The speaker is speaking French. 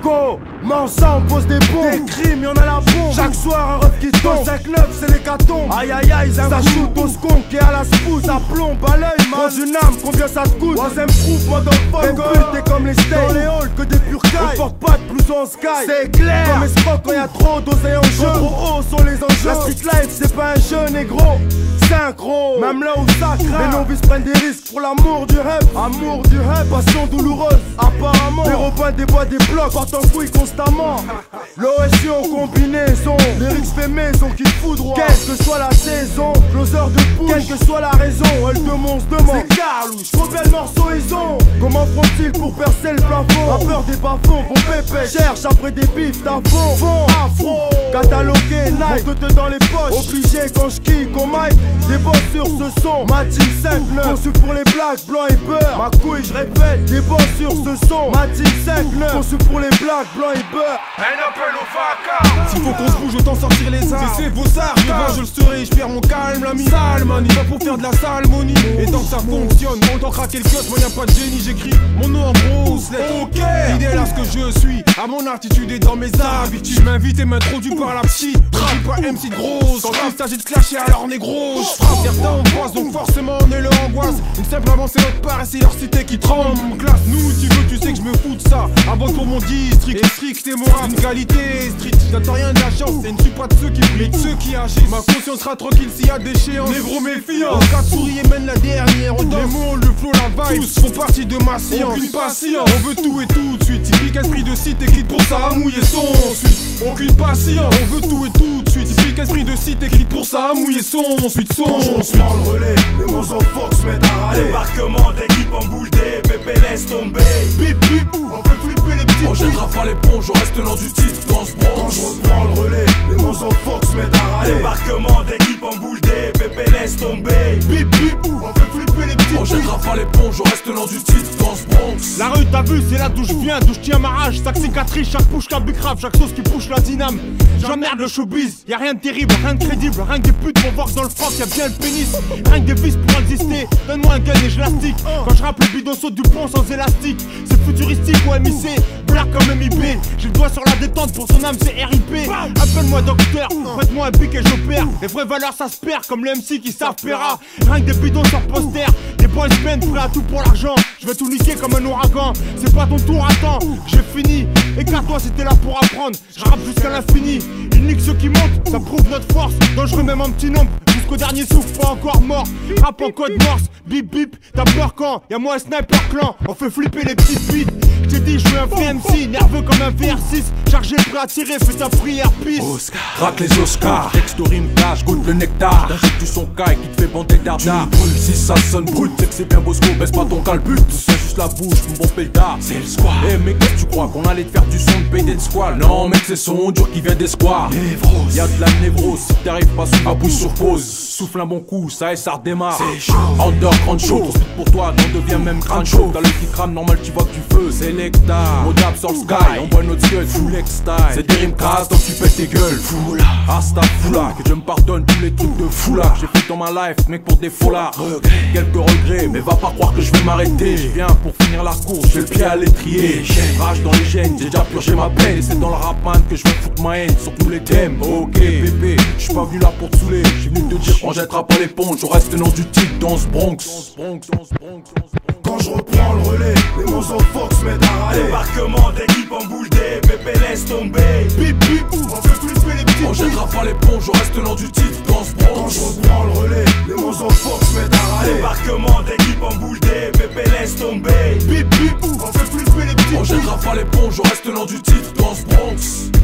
Go, mais ensemble pose des bombes. Des crimes, y'en a la bombe. Chaque soir un ref qui tombe. 5-9 c'est l'hécatombe. Aïe aïe aïe, ça shoot au skunk et à la spousse. Ça plombe à l'œil, man. Dans une âme, combien ça te coûte? Troisième proof, motherfucker. T'es comme les steaks. Dans les halls, que des purs cailles. On porte pas de blouson en sky. C'est clair. Comme escroc quand y'a trop d'oseille en jeu. Trop haut sont les enjeux. La street life, c'est pas un jeu négro. Synchro, même là où ça craint. Les novices prennent des risques pour l'amour du rêve. Amour du rêve, passion douloureuse. Apparemment, les robins déboient des blocs, portent en couille constamment. L'OSI en combinaison, lyrics fait maison qui foudroient. Quelle que soit la saison, closer de pouce, quelle que soit la raison, elle demande. C'est Carlouche, combien de morceaux ils ont? Comment font-ils pour percer le plafond? A peur des bas-fonds, bon pépé, cherche après des bifs d'avant. Fond, afro, catalogué, Nike, te dans les poches. Obligé quand je kick au mic, des boss sur ce son. Mati 5-9, conçu pour les blagues, blanc et beurre. Ma couille, je répète, des boss sur ce son. Mati 5-9, conçu pour les blagues, blanc et beurre. Un appel au vaca. S'il faut qu'on se bouge, autant sortir les armes. C'est vos armes, je le serai, je perds mon calme, l'ami. Salman, il va pour faire de la salmonie. Et tant que ça fonctionne, autant craquer le kiosque, moi y'a pas de génie, j'écris mon nom en grosse lettre. Ok, fidèle à ce que je suis, à mon attitude et dans mes habitudes. Je m'invite et m'introduis par la psy. Je suis pas MC de grosse, quand il s'agit de clasher alors négro. Je frappe, certains on croise, donc forcément on est leur angoisse. Une simple avancée notre part et c'est leur cité qui tremble. Classe nous, tu veux, tu sais que je me fous de ça. Abonne pour mon district, et strict et moral. Une qualité street, j'attends rien de la chance. Et ne suis pas de ceux qui brillent, de ceux qui agissent. Ma conscience sera tranquille s'il y a déchéance. Négro méfiant, 4 souris et mène la dernière. On les mots, le flow, la vibe, tous font partie de ma science. Aucune patience, on veut tout et tout de suite. Typique esprit de site écrit pour ça à mouiller son suite. Aucune patience, on veut tout et tout de suite. Typique esprit de site écrit pour ça à mouiller son suite. Quand je prends le relais, les mots en force mettent à râler. Débarquement d'équipe en boule des bébés laisse tomber. Bip bip, on fait flipper les petits. On jettera pas les ponts, je reste l'an du titre dans ce bronze. Quand je reprends le relais, les mots en force mettent à râler. Débarquement d'équipe en boule des bébés laisse tomber. Bip bip, on fait flipper les petits. On jettera pas les ponts, je reste l'an du titre dans ce bronze. La rue t'as vu, c'est là d'où je viens, d'où je tiens ma rage. Chaque cicatrice, chaque push, chaque bicrave, chaque sauce qui push la dyname. J'emmerde le showbiz, y'a rien de terrible, rien de crédible. Rien que des putes pour voir que dans le froc y'a bien le pénis. Rien que des vis pour exister, donne-moi un gun et je l'astique. Quand je rappe le bidon saute du pont sans élastique. C'est futuristique ou MIC, black comme MIB. J'ai le doigt sur la détente, pour son âme c'est RIP. Appelle-moi docteur, prête-moi un pic et j'opère. Les vraies valeurs ça se perd, comme les MC qui savent péra. Rien que des bidons sur poster, des boys men prêts à tout pour l'argent. Je vais tout niquer comme un ouragan, c'est pas ton tour, attends. J'ai fini, écarte-toi si t'es là pour apprendre. Je rappe jusqu'à l'infini, il nique ceux qui montent, ça prouve notre force. Dangereux même en petit nombre, jusqu'au dernier souffle, pas encore mort. Rap en code morse, bip bip, t'as peur quand y'a moi un sniper clan, on fait flipper les petites bites. J't'ai dit je suis un vrai MC, nerveux comme un VR6. Chargé, prêt à tirer, fais ta prière, peace. Craque les Oscars, texto rime cash, goûte le nectar. T'injectes du son caille qui te fait bander dardard. Si ça sonne brut, c'est que c'est bien Bosco, baisse pas ton calbut. C'est juste la bouche, mon bon pétard. C'est le squat. Eh mec, qu'est-ce que tu crois qu'on allait te faire du son de BD de squal? Non mec, c'est son dur qui vient des squares. Y'a de la névrose, si t'arrives pas sous ma bouche sur pause. Souffle un bon coup, ça et ça redémarre. C'est chaud. Under, grande chaud, trop speed pour toi, t'en deviens même crâne chaud. T'as l'œil qui crame, normal tu vois que tu feu. C'est l'hectare, on tape sur le sky, on voit notre gueule, full style. C'est des rimes crasses, donc tu pètes tes gueules. Foula, hasta foula, que je me pardonne tous les trucs de foula. J'ai fait dans ma life, mec pour des foulards. Quelques regrets, mais va pas croire que je vais m'arrêter. Je viens pour finir la course, j'ai le pied à l'étrier. Rage dans les gènes, j'ai déjà purgé ma peine. Et c'est dans le rap man que je vais foutre ma haine sur tous les thèmes. Ok bébé, je suis pas venu là pour te saouler. Je suis venu te dire qu'on jettera pas l'éponge, je reste le nom du titre dans ce Bronx. Quand je reprends le relais, les mots en force mettent à râler. Débarquement d'équipe en boule des bébés laisse tomber. Bip bip, on fait flipper les petits. On jettera pas l'éponge, je reste le nom du titre dans ce Bronx. Quand je reprends le relais, les mots en force mettent à râler. Débarquement d'équipe en boule des bébés laisse tomber. Bip bip, on fait flipper les petits. On jettera pas l'éponge, je reste le nom du titre dans ce Bronx.